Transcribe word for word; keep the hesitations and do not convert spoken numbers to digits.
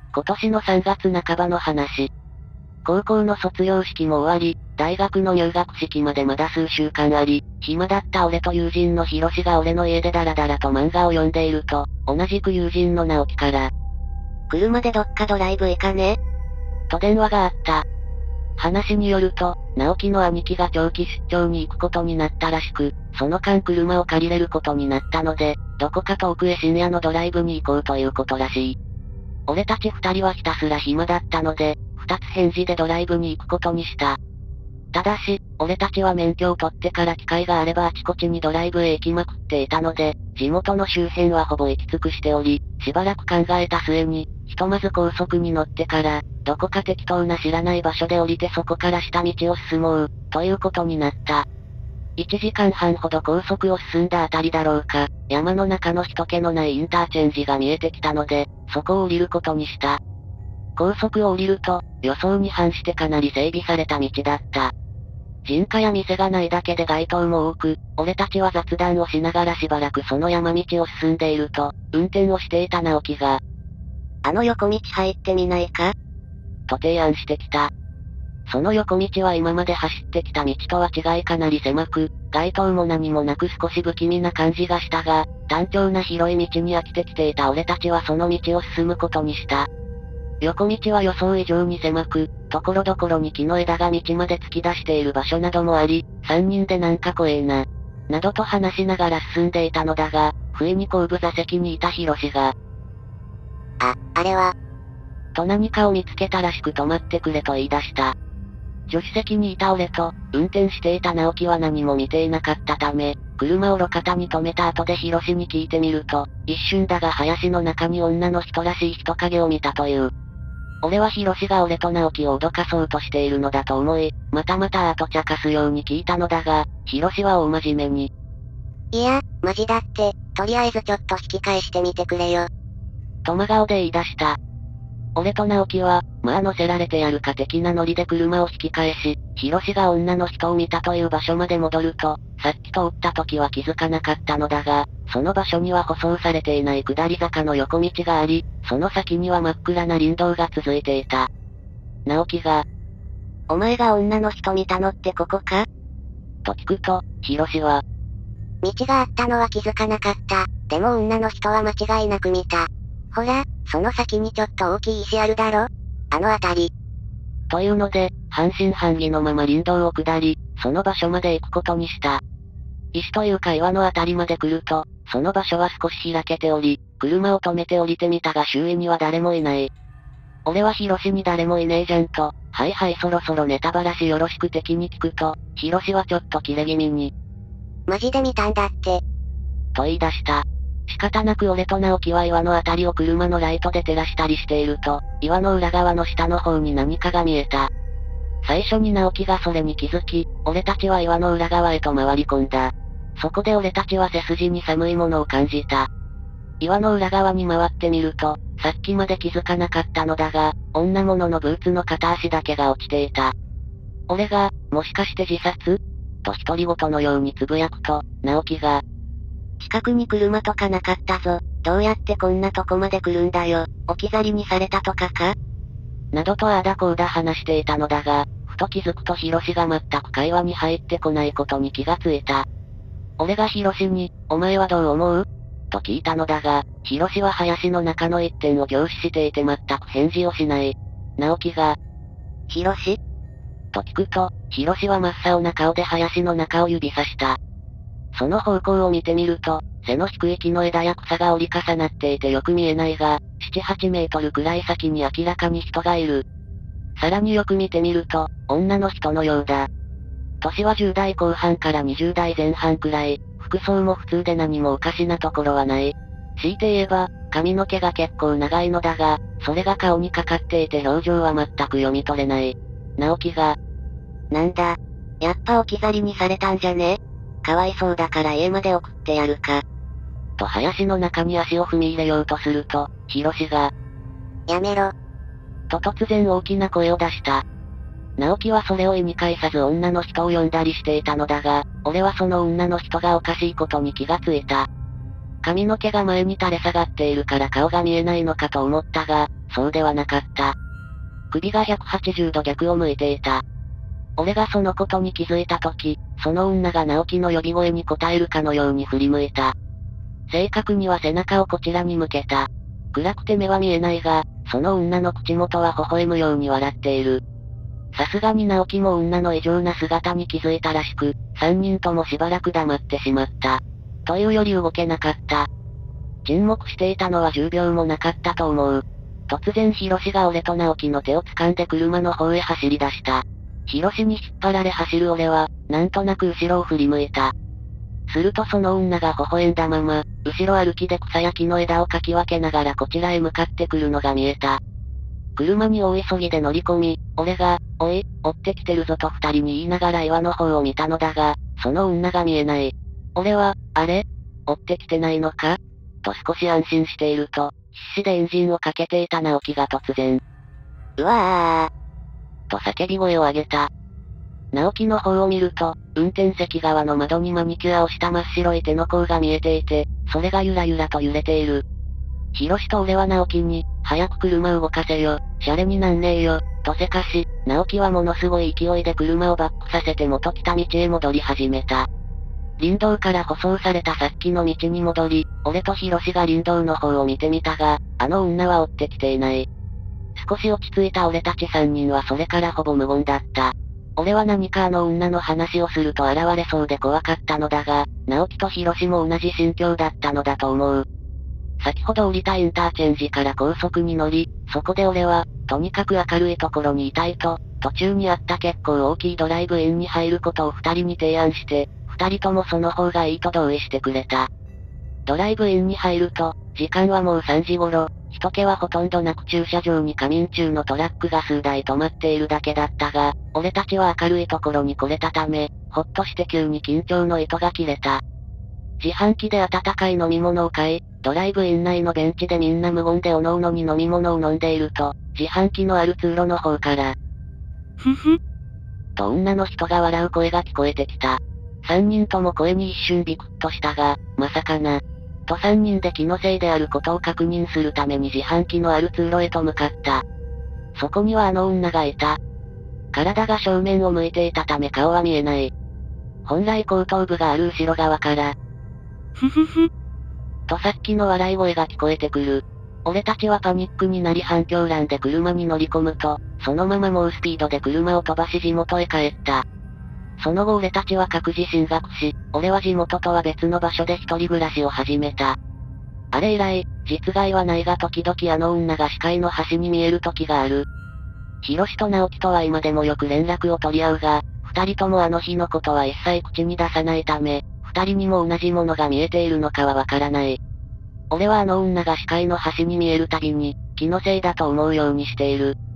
今年のさんがつなかばの話。高校の卒業式も終わり、大学の入学式までまだ数週間あり、暇だった俺と友人のヒロシが俺の家でダラダラと漫画を読んでいると、同じく友人の直樹から、 車でどっかドライブ行かねと電話があった。話によると、直樹の兄貴が長期出張に行くことになったらしく、その間車を借りれることになったので、どこか遠くへ深夜のドライブに行こうということらしい。俺たち二人はひたすら暇だったので、二つ返事でドライブに行くことにした。ただし、俺たちは免許を取ってから機会があればあちこちにドライブへ行きまくっていたので、地元の周辺はほぼ行き尽くしており、しばらく考えた末に、ひとまず高速に乗ってから、どこか適当な知らない場所で降りてそこから下道を進もう、ということになった。いちじかんはんほど高速を進んだあたりだろうか、山の中の人気のないインターチェンジが見えてきたので、そこを降りることにした。高速を降りると、予想に反してかなり整備された道だった。人家や店がないだけで街灯も多く、俺たちは雑談をしながらしばらくその山道を進んでいると、運転をしていた直樹が、 あの横道入ってみないかと提案してきた。その横道は今まで走ってきた道とは違いかなり狭く、街灯も何もなく少し不気味な感じがしたが、単調な広い道に飽きてきていた俺たちはその道を進むことにした。横道は予想以上に狭く、ところどころに木の枝が道まで突き出している場所などもあり、三人でなんか怖えな。などと話しながら進んでいたのだが、不意に後部座席にいたヒロシが、 あ、あれは、 と何かを見つけたらしく止まってくれと言い出した。助手席にいた俺と、運転していた直樹は何も見ていなかったため、車を路肩に止めた後でヒロシに聞いてみると、一瞬だが林の中に女の人らしい人影を見たという。俺はヒロシが俺と直樹を脅かそうとしているのだと思い、またまた後茶化すように聞いたのだが、ヒロシは大真面目に。 いや、マジだって、とりあえずちょっと引き返してみてくれよ。 と真顔で言い出した。俺と直樹は、まあ乗せられてやるか的なノリで車を引き返し、ヒロシが女の人を見たという場所まで戻ると、さっき通った時は気づかなかったのだが、その場所には舗装されていない下り坂の横道があり、その先には真っ暗な林道が続いていた。直樹が、 お前が女の人見たのってここかと聞くと、ヒロシは、 道があったのは気づかなかった。でも女の人は間違いなく見た。ほら、その先にちょっと大きい石あるだろあの辺り。 というので、半信半疑のまま林道を下り、その場所まで行くことにした。石というか岩のあたりまで来ると、その場所は少し開けており、車を止めて降りてみたが周囲には誰もいない。俺はヒロシに誰もいねえじゃんと、はいはいそろそろネタバラシよろしく的に聞くと、ヒロシはちょっとキレ気味に。 マジで見たんだって。 と言い出した。仕方なく俺と直樹は岩のあたりを車のライトで照らしたりしていると、岩の裏側の下の方に何かが見えた。最初に直樹がそれに気づき、俺たちは岩の裏側へと回り込んだ。そこで俺たちは背筋に寒いものを感じた。岩の裏側に回ってみると、さっきまで気づかなかったのだが、女物のブーツの片足だけが落ちていた。俺が、もしかして自殺と独り言のようにつぶやくと、直樹が、 近くに車とかなかったぞ。どうやってこんなとこまで来るんだよ。置き去りにされたとかかなどとああだこうだ話していたのだが、ふと気づくとヒロシが全く会話に入ってこないことに気がついた。俺がヒロシに、お前はどう思うと聞いたのだが、ヒロシは林の中の一点を凝視していて全く返事をしない。直樹が、 ヒロシと聞くと、ヒロシは真っ青な顔で林の中を指さした。その方向を見てみると、背の低い木の枝や草が折り重なっていてよく見えないが、なな、はちメートルくらい先に明らかに人がいる。さらによく見てみると、女の人のようだ。年はじゅう代後半からにじゅう代前半くらい、服装も普通で何もおかしなところはない。強いて言えば、髪の毛が結構長いのだが、それが顔にかかっていて表情は全く読み取れない。直樹が、 なんだ。やっぱ置き去りにされたんじゃねかわいそうだから家まで送ってやるか。 と林の中に足を踏み入れようとすると、ヒロシが、 やめろ。 と突然大きな声を出した。直樹はそれを意に介さず女の人を呼んだりしていたのだが、俺はその女の人がおかしいことに気がついた。髪の毛が前に垂れ下がっているから顔が見えないのかと思ったが、 そうではなかった。首がひゃくはちじゅうど逆を向いていた。俺がそのことに気づいた時、その女が直樹の呼び声に応えるかのように振り向いた。正確には背中をこちらに向けた。暗くて目は見えないが、その女の口元は微笑むように笑っている。さすがに直樹も女の異常な姿に気づいたらしく、三人ともしばらく黙ってしまった。というより動けなかった。沈黙していたのはじゅうびょうもなかったと思う。突然ヒロシが俺と直樹の手を掴んで車の方へ走り出した。ヒロシに引っ張られ走る俺は、なんとなく後ろを振り向いた。するとその女が微笑んだまま、後ろ歩きで草や木の枝をかき分けながらこちらへ向かってくるのが見えた。車に大急ぎで乗り込み、俺が、おい、追ってきてるぞと二人に言いながら岩の方を見たのだが、その女が見えない。俺は、あれ追ってきてないのかと少し安心していると、必死でエンジンをかけていた直樹が突然、 うわーと叫び声を上げた。直樹の方を見ると、運転席側の窓にマニキュアをした真っ白い手の甲が見えていて、それがゆらゆらと揺れている。ヒロシと俺は直樹に、早く車動かせよ、シャレになんねえよ、とせかし、直樹はものすごい勢いで車をバックさせて元来た道へ戻り始めた。林道から舗装されたさっきの道に戻り、俺とヒロシが林道の方を見てみたが、あの女は追ってきていない。少し落ち着いた俺たち三人はそれからほぼ無言だった。俺は何かあの女の話をすると現れそうで怖かったのだが、直樹とヒロシも同じ心境だったのだと思う。先ほど降りたインターチェンジから高速に乗り、そこで俺は、とにかく明るいところにいたいと、途中にあった結構大きいドライブインに入ることを二人に提案して、二人ともその方がいいと同意してくれた。ドライブインに入ると、時間はもうさんじ頃、人気はほとんどなく駐車場に仮眠中のトラックが数台止まっているだけだったが、俺たちは明るいところに来れたため、ほっとして急に緊張の糸が切れた。自販機で温かい飲み物を買い、ドライブイン内のベンチでみんな無言でおのおのに飲み物を飲んでいると、自販機のある通路の方から、 ふふ。 と女の人が笑う声が聞こえてきた。三人とも声に一瞬ビクッとしたが、まさかな。と三人で気のせいであることを確認するために自販機のある通路へと向かった。そこにはあの女がいた。体が正面を向いていたため顔は見えない。本来後頭部がある後ろ側から、 ふふふ。 とさっきの笑い声が聞こえてくる。俺たちはパニックになり反響欄で車に乗り込むと、そのまま猛スピードで車を飛ばし地元へ帰った。その後俺たちは各自進学し、俺は地元とは別の場所で一人暮らしを始めた。あれ以来、実害はないが時々あの女が視界の端に見える時がある。ヒロシと直樹とは今でもよく連絡を取り合うが、二人ともあの日のことは一切口に出さないため、二人にも同じものが見えているのかはわからない。俺はあの女が視界の端に見えるたびに、気のせいだと思うようにしている。